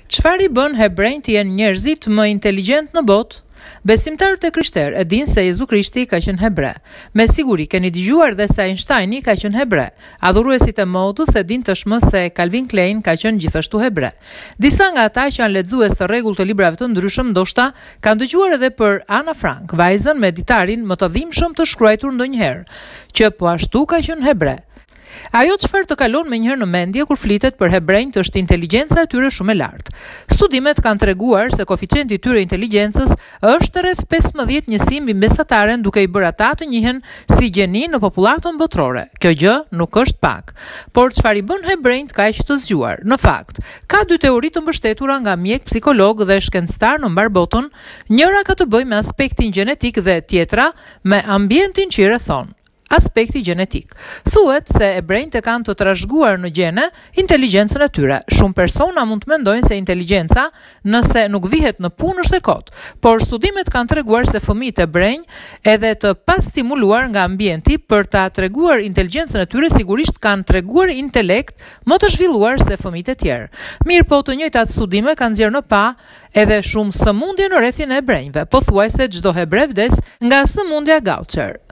Çfarë I bën hebrejt të jenë njerëzit më inteligjent në botë? Besimtarët e krishterë e dinë se Jezu Krishti ka qenë hebre. Me siguri keni dëgjuar dhe se Einsteini ka qenë hebre. Adhuruesit e modës e dinë tashmë se Calvin Klein ka qenë gjithashtu hebre. Disa nga ata që janë lexues të rregullt të librave të ndryshëm ndoshta kanë dëgjuar edhe për Ana Frank, vajzën me ditarin më të dhimbshëm të shkruar ndonjëherë, që po ashtu ka qenë hebre. Ajo çfarë të kalon me njëherë në mendje kur flitet për hebrejt është inteligjenca e tyre shumë e lartë. Studimet kanë treguar se koeficienti I tyre inteligjencës është rreth 15 njësi mbi mesataren, duke I bërë ata të njihen si gjeni në popullatën botërore. Kjo gjë nuk është pak. Por çfarë I bën hebrejt kaq të zgjuar? Në fakt, ka dy teori të mbështetura nga mjek, psikolog dhe shkencëtar në mbar botën. Njëra ka të bëjë me aspektin gjenetik dhe tjetra me ambientin që I rrethon. Aspekti gjenetik. Thuhet se hebrejt e kanë të trashëguar në gjene inteligjencën e tyre. Shumë persona mund të mendojnë se inteligjenca, nëse nuk vihet në punë, është e kotë, por studimet kanë treguar se fëmijët hebrejt, edhe të pastimuluar nga ambienti për ta treguar inteligjencën e tyre, sigurisht kanë treguar intelekt më të zhvilluar se fëmijët e tjerë. Mirë, po të njëjtat studime kanë nxjerrë në pa edhe shumë sëmundje në rrethin e hebrejve. Pothuajse çdo hebre vdes nga sëmundja Gaucher.